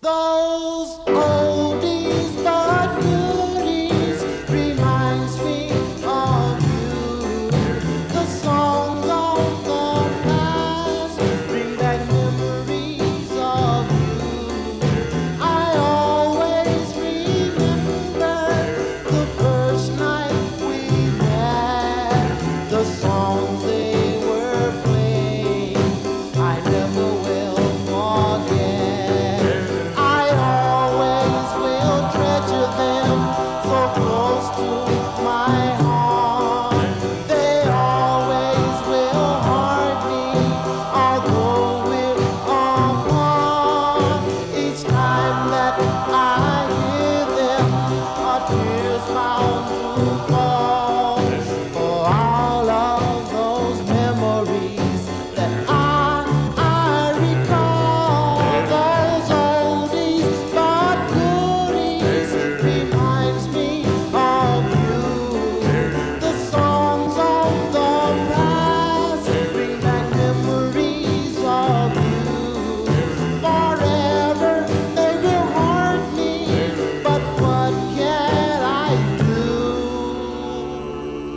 Those oldies but goodies reminds me of you. The songs of the past bring back memories of you. I always remember the first night we met. The songs they were playing, I never will forget. So close to my heart, they always will haunt me, although we're apart. Each time that I hear them, a tear's bound to fall for all of those memories that I recall. Those oldies but goodies reminds me of you. The songs of the past bring back memories of you. Forever they will haunt me, but what can I do?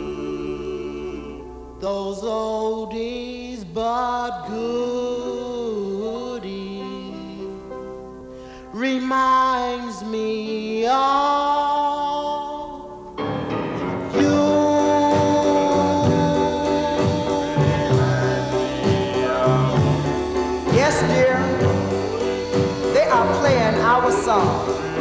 Those oldies but goodies reminds me of you. Yes, dear, they are playing our song.